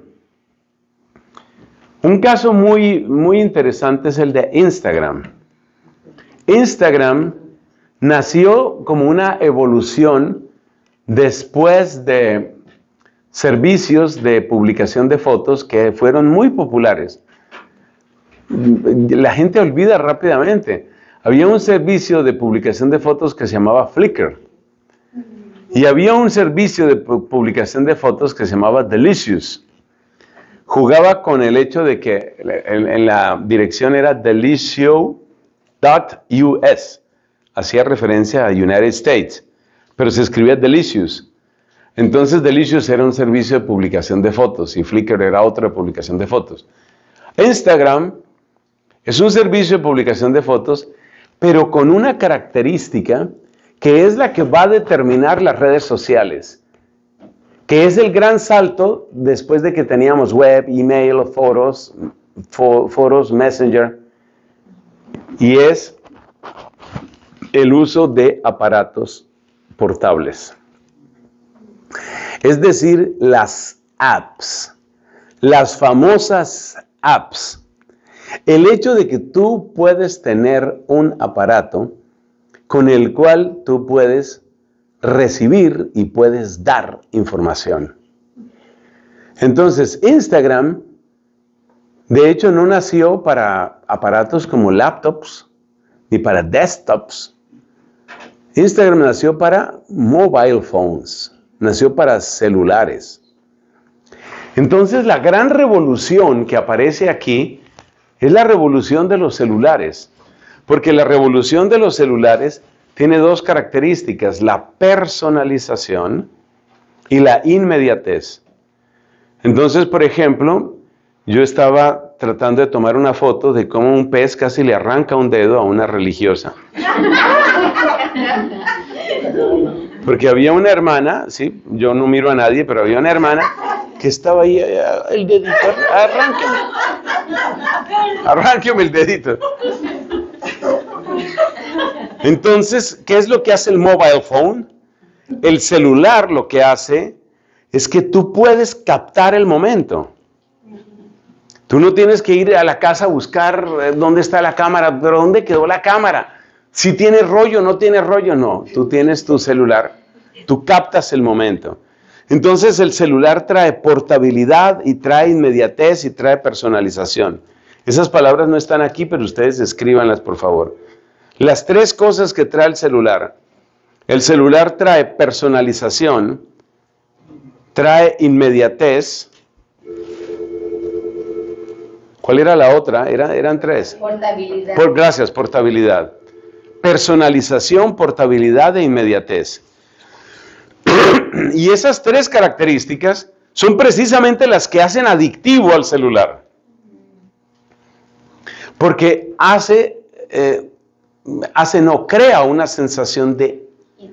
Un caso muy, muy interesante es el de Instagram. Instagram nació como una evolución después de servicios de publicación de fotos que fueron muy populares. La gente olvida rápidamente. Había un servicio de publicación de fotos que se llamaba Flickr. Y había un servicio de publicación de fotos que se llamaba Delicious. Jugaba con el hecho de que en, en la dirección era delicious punto U S. Hacía referencia a United States, pero se escribía Delicious. Entonces Delicious era un servicio de publicación de fotos y Flickr era otra publicación de fotos. Instagram es un servicio de publicación de fotos, pero con una característica que es la que va a determinar las redes sociales. que es el gran salto después de que teníamos web, email, foros, fo- foros, Messenger, y es el uso de aparatos portables. Es decir, las apps, las famosas apps. El hecho de que tú puedes tener un aparato con el cual tú puedes recibir y puedes dar información. Entonces, Instagram, de hecho, no nació para aparatos como laptops ni para desktops. Instagram nació para mobile phones, nació para celulares. Entonces, la gran revolución que aparece aquí es la revolución de los celulares, porque la revolución de los celulares tiene dos características, la personalización y la inmediatez. Entonces, por ejemplo, yo estaba tratando de tomar una foto de cómo un pez casi le arranca un dedo a una religiosa. Porque había una hermana, sí, yo no miro a nadie, pero había una hermana que estaba ahí, el dedito, arránqueme, arránqueme el dedito. Entonces, ¿qué es lo que hace el mobile phone? El celular lo que hace es que tú puedes captar el momento. Tú no tienes que ir a la casa a buscar dónde está la cámara, pero ¿dónde quedó la cámara? Si tiene rollo, no tiene rollo, no. Tú tienes tu celular, tú captas el momento. Entonces el celular trae portabilidad y trae inmediatez y trae personalización. Esas palabras no están aquí, pero ustedes escríbanlas, por favor. Las tres cosas que trae el celular. El celular trae personalización, trae inmediatez. ¿Cuál era la otra? Era, eran tres. Portabilidad. Por, gracias, portabilidad. Personalización, portabilidad e inmediatez. Y esas tres características son precisamente las que hacen adictivo al celular. Porque hace, eh, hace no, crea una sensación de,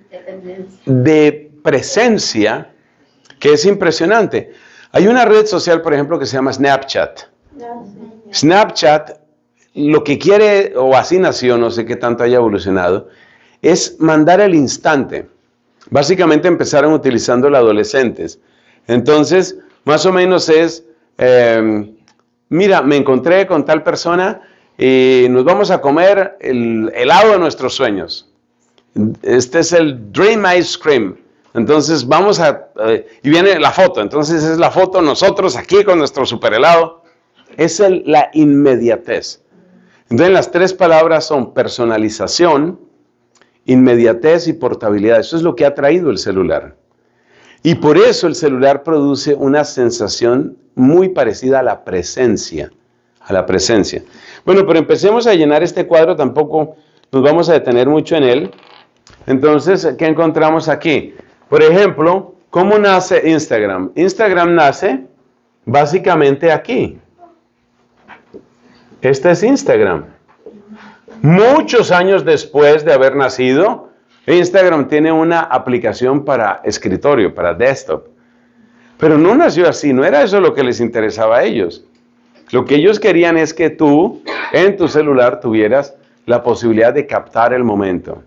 de presencia que es impresionante. Hay una red social, por ejemplo, que se llama Snapchat. Snapchat, lo que quiere, o así nació, no sé qué tanto haya evolucionado, es mandar al instante. Básicamente empezaron utilizando los adolescentes. Entonces, más o menos es, eh, mira, me encontré con tal persona y nos vamos a comer el helado de nuestros sueños. Este es el Dream Ice Cream. Entonces vamos a, eh, y viene la foto. Entonces es la foto nosotros aquí con nuestro super helado. Es el, la inmediatez. Entonces las tres palabras son personalización, inmediatez y portabilidad. Eso es lo que ha traído el celular. Y por eso el celular produce una sensación muy parecida a la presencia. A la presencia. Bueno, pero empecemos a llenar este cuadro. Tampoco nos vamos a detener mucho en él. Entonces, ¿qué encontramos aquí? Por ejemplo, ¿cómo nace Instagram? Instagram nace básicamente aquí. Este es Instagram. Muchos años después de haber nacido, Instagram tiene una aplicación para escritorio, para desktop. Pero no nació así, no era eso lo que les interesaba a ellos. Lo que ellos querían es que tú, en tu celular, tuvieras la posibilidad de captar el momento.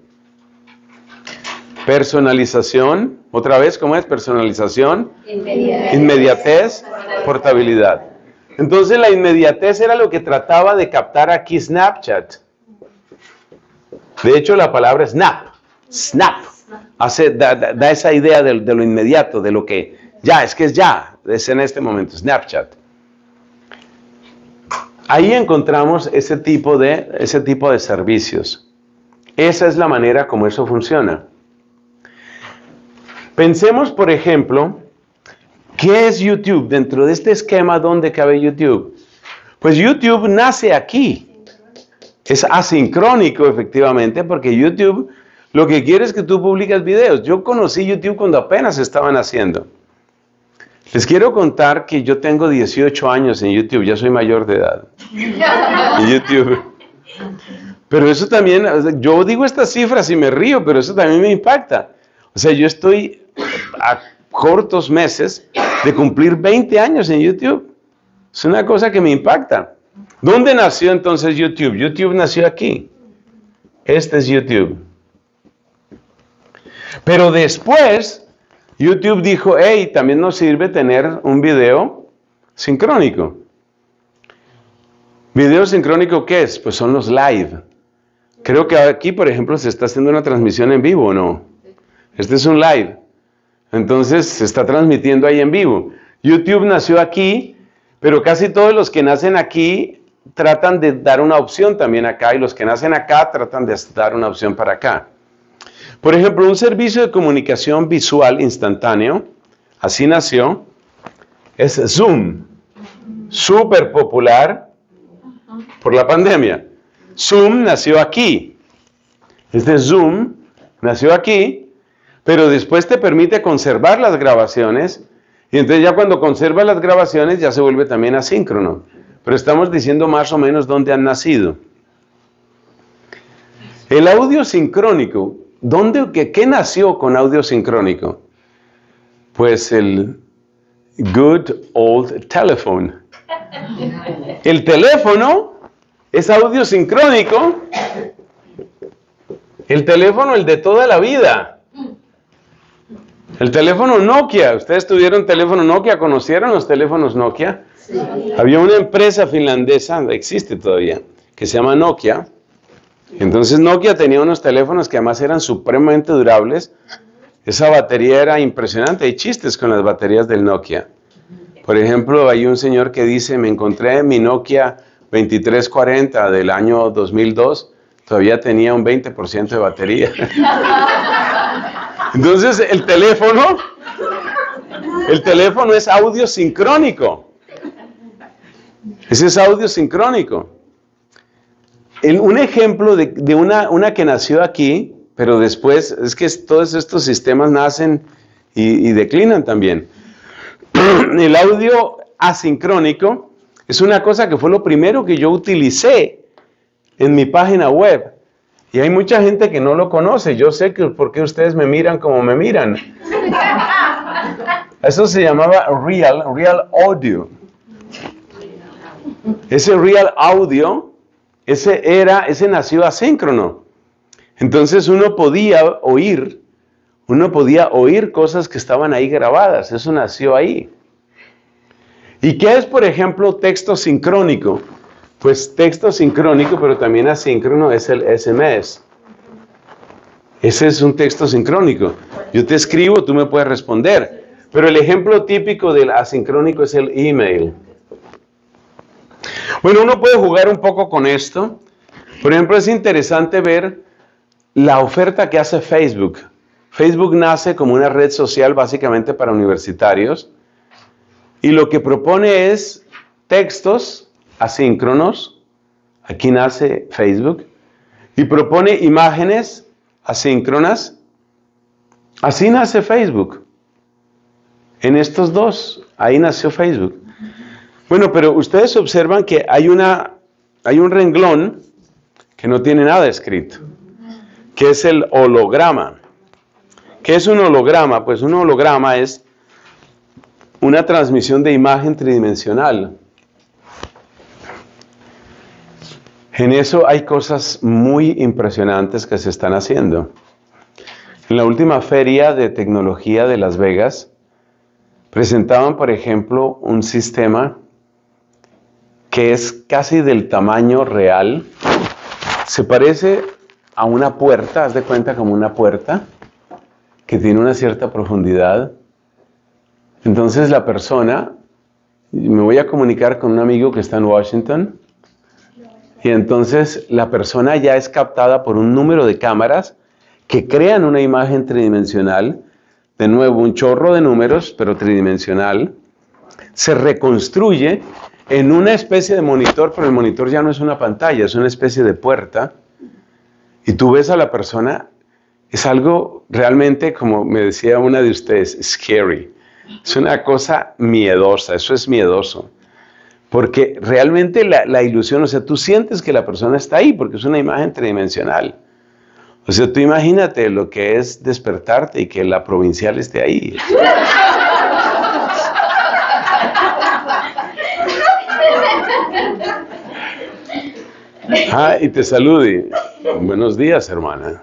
Personalización, otra vez, ¿cómo es? Personalización, inmediatez, inmediatez, portabilidad. Entonces la inmediatez era lo que trataba de captar aquí Snapchat. De hecho, la palabra snap, snap, hace, da, da, da esa idea de, de lo inmediato, de lo que ya, es que es ya, es en este momento, Snapchat. Ahí encontramos ese tipo de, ese tipo de servicios. Esa es la manera como eso funciona. Pensemos, por ejemplo, ¿qué es YouTube? Dentro de este esquema, ¿dónde cabe YouTube? Pues YouTube nace aquí. Es asincrónico, efectivamente, porque YouTube lo que quiere es que tú publicas videos. Yo conocí YouTube cuando apenas estaban haciendo. Les quiero contar que yo tengo dieciocho años en YouTube, ya soy mayor de edad. En YouTube. Pero eso también, yo digo estas cifras y me río, pero eso también me impacta. O sea, yo estoy a, cortos meses de cumplir veinte años en YouTube. Es una cosa que me impacta. ¿Dónde nació entonces YouTube? YouTube nació aquí. Este es YouTube. Pero después, YouTube dijo, hey, también nos sirve tener un video sincrónico. ¿Video sincrónico qué es? Pues son los live. Creo que aquí, por ejemplo, se está haciendo una transmisión en vivo, ¿o no? Este es un live. Entonces, se está transmitiendo ahí en vivo. YouTube nació aquí, pero casi todos los que nacen aquí tratan de dar una opción también acá, y los que nacen acá tratan de dar una opción para acá. Por ejemplo, un servicio de comunicación visual instantáneo, así nació, es Zoom. Súper popular por la pandemia. Zoom nació aquí. Este Zoom nació aquí, pero después te permite conservar las grabaciones, y entonces ya cuando conservas las grabaciones ya se vuelve también asíncrono. Pero estamos diciendo más o menos dónde han nacido. El audio sincrónico, ¿dónde, qué, qué nació con audio sincrónico? Pues el good old telephone. El teléfono es audio sincrónico. El teléfono, el de toda la vida. El teléfono Nokia. ¿Ustedes tuvieron teléfono Nokia? ¿Conocieron los teléfonos Nokia? Sí. Había una empresa finlandesa, existe todavía, que se llama Nokia. Entonces Nokia tenía unos teléfonos que además eran supremamente durables. Esa batería era impresionante. Hay chistes con las baterías del Nokia. Por ejemplo, hay un señor que dice, me encontré mi Nokia veintitrés cuarenta del año dos mil dos, todavía tenía un veinte por ciento de batería. Entonces el teléfono, el teléfono es audio sincrónico. Ese es audio sincrónico. El, un ejemplo de, de una, una que nació aquí, pero después, es que todos estos sistemas nacen y, y declinan también. El audio asincrónico es una cosa que fue lo primero que yo utilicé en mi página web. Y hay mucha gente que no lo conoce. Yo sé que por qué ustedes me miran como me miran. Eso se llamaba Real, Real Audio. Ese Real Audio, ese era, ese nació asíncrono. Entonces uno podía oír, uno podía oír cosas que estaban ahí grabadas. Eso nació ahí. ¿Y qué es, por ejemplo, texto sincrónico? Pues texto sincrónico, pero también asíncrono, es el S M S. Ese es un texto sincrónico. Yo te escribo, tú me puedes responder. Pero el ejemplo típico del asincrónico es el email. Bueno, uno puede jugar un poco con esto. Por ejemplo, es interesante ver la oferta que hace Facebook. Facebook nace como una red social básicamente para universitarios. Y lo que propone es textos asíncronos. Aquí nace Facebook. Y propone imágenes asíncronas. Así nace Facebook. En estos dos, ahí nació Facebook. Bueno, pero ustedes observan que hay, una, hay un renglón que no tiene nada escrito, que es el holograma. ¿Qué es un holograma? Pues un holograma es una transmisión de imagen tridimensional. En eso hay cosas muy impresionantes que se están haciendo. En la última feria de tecnología de Las Vegas, presentaban, por ejemplo, un sistema que es casi del tamaño real. Se parece a una puerta, haz de cuenta como una puerta, que tiene una cierta profundidad. Entonces la persona, me voy a comunicar con un amigo que está en Washington, y entonces la persona ya es captada por un número de cámaras que crean una imagen tridimensional, de nuevo un chorro de números, pero tridimensional, se reconstruye en una especie de monitor, pero el monitor ya no es una pantalla, es una especie de puerta, y tú ves a la persona, es algo realmente, como me decía una de ustedes, scary. Es una cosa miedosa, eso es miedoso. Porque realmente la, la ilusión, o sea, tú sientes que la persona está ahí, porque es una imagen tridimensional. O sea, tú imagínate lo que es despertarte y que la provincial esté ahí. Ah, y te salude. Buenos días, hermana.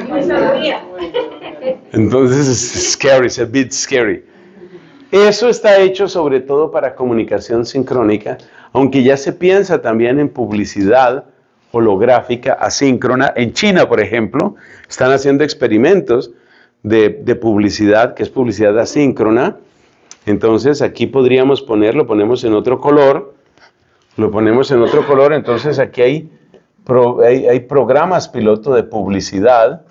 Entonces es scary, es a bit scary. Eso está hecho sobre todo para comunicación sincrónica, aunque ya se piensa también en publicidad holográfica asíncrona. En China, por ejemplo, están haciendo experimentos de, de publicidad, que es publicidad asíncrona. Entonces aquí podríamos ponerlo, ponemos en otro color, lo ponemos en otro color, entonces aquí hay, pro, hay, hay programas piloto de publicidad.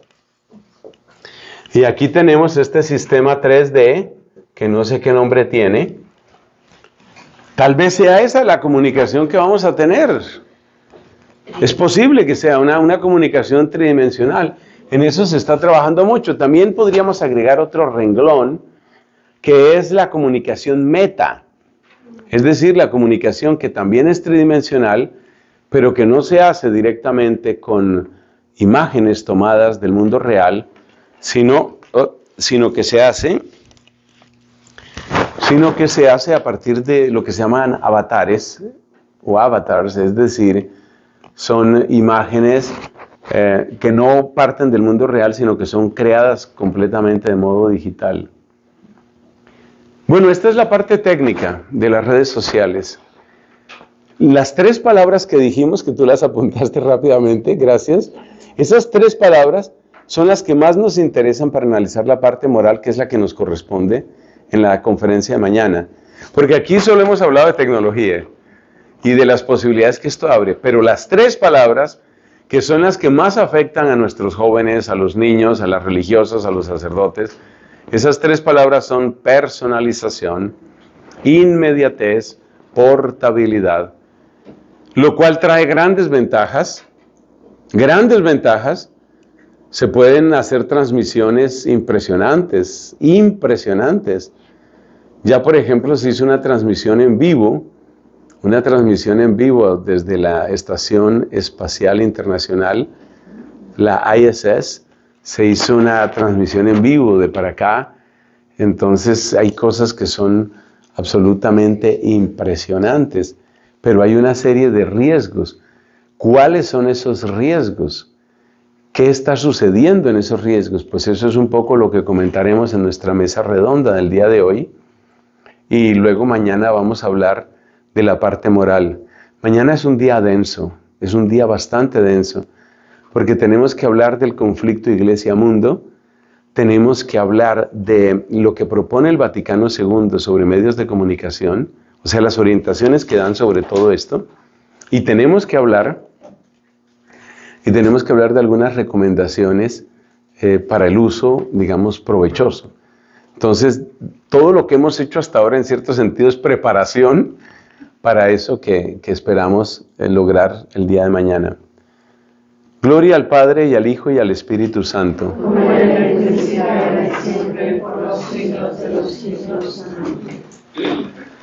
Y aquí tenemos este sistema tres D, que no sé qué nombre tiene. Tal vez sea esa la comunicación que vamos a tener. Es posible que sea una, una comunicación tridimensional. En eso se está trabajando mucho. También podríamos agregar otro renglón, que es la comunicación meta. Es decir, la comunicación que también es tridimensional, pero que no se hace directamente con imágenes tomadas del mundo real, sino, sino que se hace... sino que se hace a partir de lo que se llaman avatares o avatars, es decir, son imágenes eh, que no parten del mundo real, sino que son creadas completamente de modo digital. Bueno, esta es la parte técnica de las redes sociales. Las tres palabras que dijimos, que tú las apuntaste rápidamente, gracias, esas tres palabras son las que más nos interesan para analizar la parte moral, que es la que nos corresponde en la conferencia de mañana, porque aquí solo hemos hablado de tecnología y de las posibilidades que esto abre, pero las tres palabras que son las que más afectan a nuestros jóvenes, a los niños, a las religiosas, a los sacerdotes, esas tres palabras son personalización, inmediatez, portabilidad, lo cual trae grandes ventajas, grandes ventajas. Se pueden hacer transmisiones impresionantes, impresionantes. Ya, por ejemplo, se hizo una transmisión en vivo, una transmisión en vivo desde la Estación Espacial Internacional, la I S S, se hizo una transmisión en vivo de para acá. Entonces hay cosas que son absolutamente impresionantes, pero hay una serie de riesgos. ¿Cuáles son esos riesgos? ¿Qué está sucediendo en esos riesgos? Pues eso es un poco lo que comentaremos en nuestra mesa redonda del día de hoy. Y luego mañana vamos a hablar de la parte moral. Mañana es un día denso, es un día bastante denso, porque tenemos que hablar del conflicto iglesia-mundo, tenemos que hablar de lo que propone el Vaticano segundo sobre medios de comunicación, o sea, las orientaciones que dan sobre todo esto, y tenemos que hablar... Y tenemos que hablar de algunas recomendaciones eh, para el uso, digamos, provechoso. Entonces, todo lo que hemos hecho hasta ahora, en cierto sentido, es preparación para eso que, que esperamos eh, lograr el día de mañana. Gloria al Padre, y al Hijo, y al Espíritu Santo. Como era en el siempre, por los siglos de los siglos. Amén.